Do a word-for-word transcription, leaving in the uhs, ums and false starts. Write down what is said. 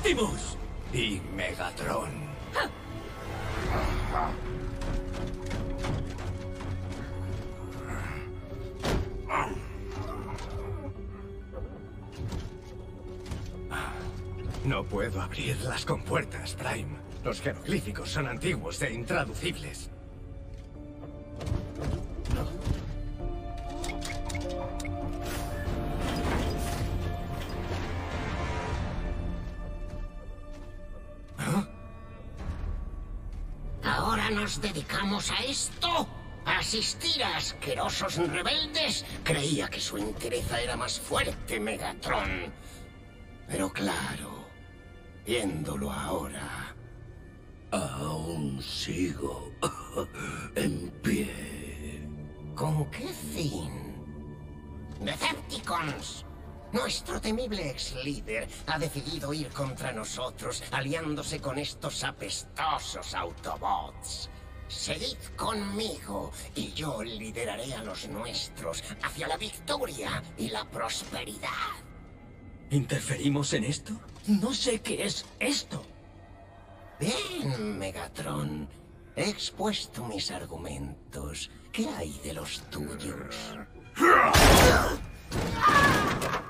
Optimus y Megatron. No puedo abrir las compuertas, Prime. Los jeroglíficos son antiguos e intraducibles. ¿Ahora nos dedicamos a esto? ¿A asistir a asquerosos rebeldes? Creía que su entereza era más fuerte, Megatron. Pero claro, viéndolo ahora... Aún sigo en pie. ¿Con qué fin? ¡Decepticons! Nuestro temible ex-líder ha decidido ir contra nosotros, aliándose con estos apestosos Autobots. Seguid conmigo y yo lideraré a los nuestros hacia la victoria y la prosperidad. ¿Interferimos en esto? No sé qué es esto. Bien, Megatron. He expuesto mis argumentos. ¿Qué hay de los tuyos?